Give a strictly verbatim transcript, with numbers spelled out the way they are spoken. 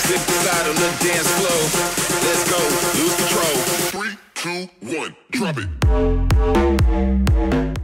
Zip side on the dance floor. Let's go, lose control. Three, two, one, drop it.